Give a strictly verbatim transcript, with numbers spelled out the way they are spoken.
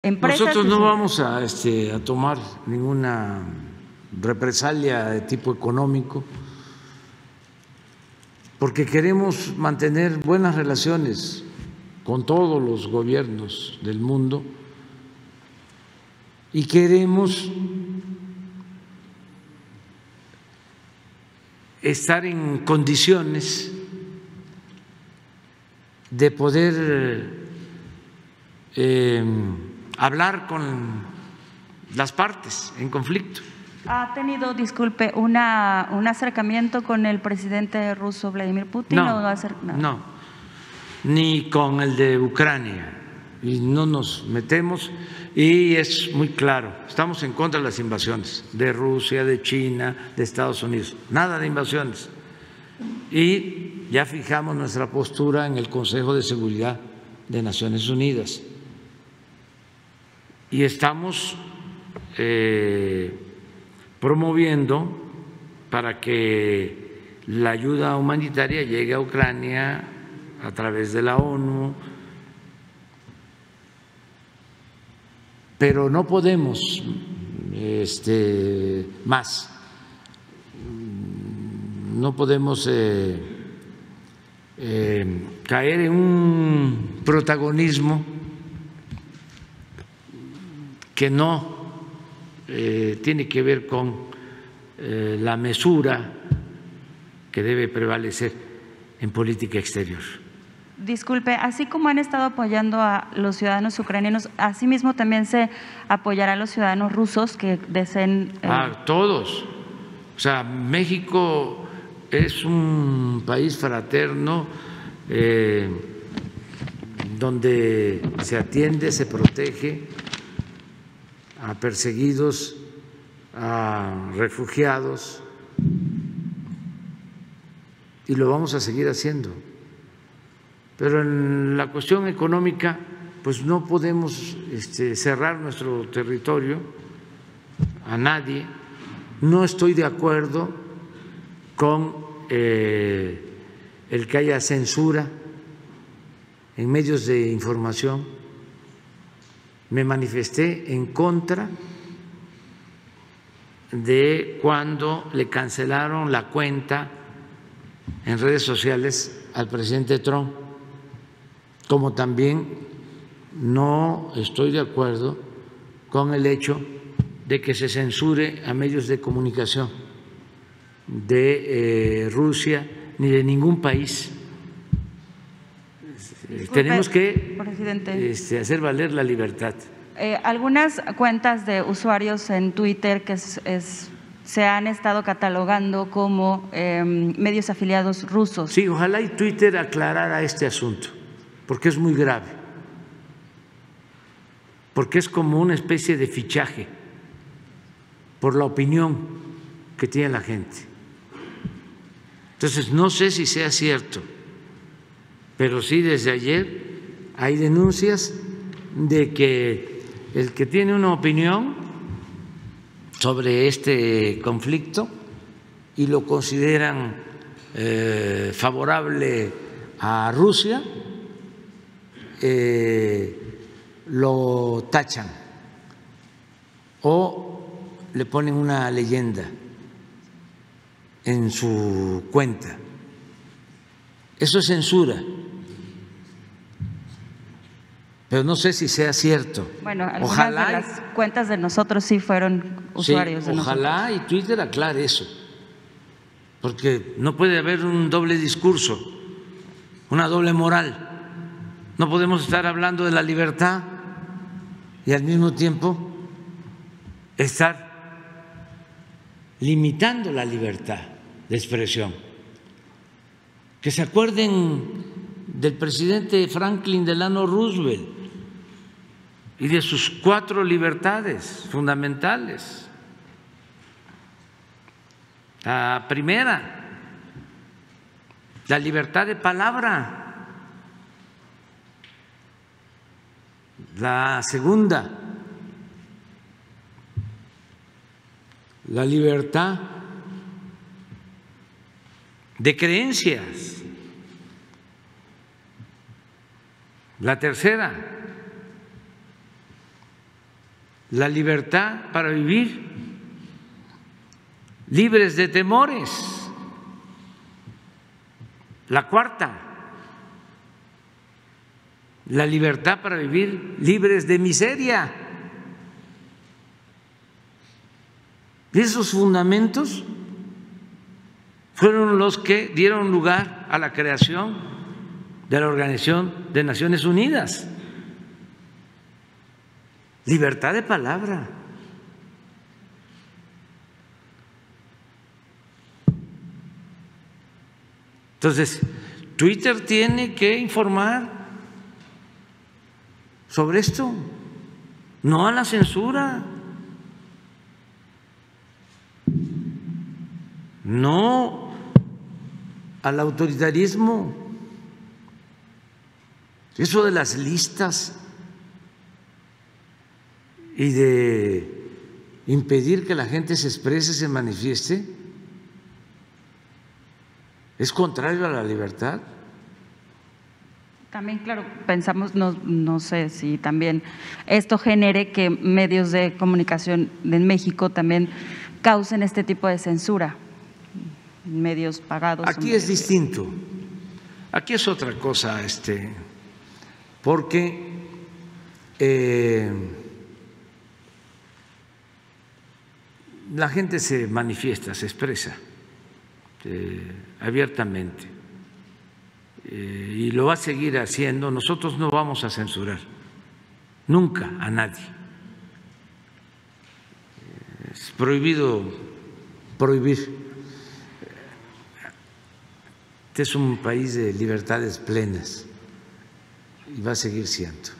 empresas. Nosotros no vamos a, este, a tomar ninguna represalia de tipo económico, porque queremos mantener buenas relaciones con todos los gobiernos del mundo y queremos estar en condiciones de poder eh, hablar con las partes en conflicto. ¿Ha tenido, disculpe, una, un acercamiento con el presidente ruso Vladimir Putin? No, ¿O hacer, no, no, ni con el de Ucrania, y no nos metemos, y es muy claro, estamos en contra de las invasiones de Rusia, de China, de Estados Unidos, nada de invasiones. Y ya fijamos nuestra postura en el Consejo de Seguridad de Naciones Unidas y estamos eh, promoviendo para que la ayuda humanitaria llegue a Ucrania a través de la ONU, pero no podemos este, más, no podemos eh, eh, caer en un protagonismo que no eh, tiene que ver con eh, la mesura que debe prevalecer en política exterior. Disculpe, así como han estado apoyando a los ciudadanos ucranianos, asimismo también se apoyará a los ciudadanos rusos que deseen… Eh... A todos. O sea, México es un país fraterno eh, donde se atiende, se protege a perseguidos, a refugiados, y lo vamos a seguir haciendo. Pero en la cuestión económica, pues no podemos este, cerrar nuestro territorio a nadie. No estoy de acuerdo con eh, el que haya censura en medios de información. Me manifesté en contra de cuando le cancelaron la cuenta en redes sociales al presidente Trump, como también no estoy de acuerdo con el hecho de que se censure a medios de comunicación de eh, Rusia ni de ningún país. Disculpe, tenemos que este, hacer valer la libertad. Eh, algunas cuentas de usuarios en Twitter que es, es, se han estado catalogando como eh, medios afiliados rusos. Sí, ojalá y Twitter aclarara este asunto, porque es muy grave, porque es como una especie de fichaje por la opinión que tiene la gente. Entonces, no sé si sea cierto, pero sí desde ayer hay denuncias de que el que tiene una opinión sobre este conflicto y lo consideran eh, favorable a Rusia, eh, lo tachan o le ponen una leyenda en su cuenta. Eso es censura. Pero no sé si sea cierto. Bueno, algunas ojalá de las cuentas de nosotros sí fueron usuarios sí, de nosotros. Ojalá y Twitter aclare eso, porque no puede haber un doble discurso, una doble moral. No podemos estar hablando de la libertad y al mismo tiempo estar limitando la libertad de expresión. Que se acuerden del presidente Franklin Delano Roosevelt y de sus cuatro libertades fundamentales. La primera, la libertad de palabra. La segunda, la libertad de creencias. La tercera, la libertad para vivir libres de temores. La cuarta, la libertad para vivir libres de miseria. Y esos fundamentos fueron los que dieron lugar a la creación de la Organización de Naciones Unidas. Libertad de palabra. Entonces, Twitter tiene que informar sobre esto, no a la censura, no al autoritarismo. Eso de las listas y de impedir que la gente se exprese, se manifieste, es contrario a la libertad. También, claro, pensamos, no, no sé si también esto genere que medios de comunicación en México también causen este tipo de censura, medios pagados. Aquí es distinto, aquí es otra cosa, este, porque eh, la gente se manifiesta, se expresa eh, abiertamente. Eh, y lo va a seguir haciendo. Nosotros no vamos a censurar nunca a nadie. Es prohibido prohibir. Este es un país de libertades plenas y va a seguir siendo.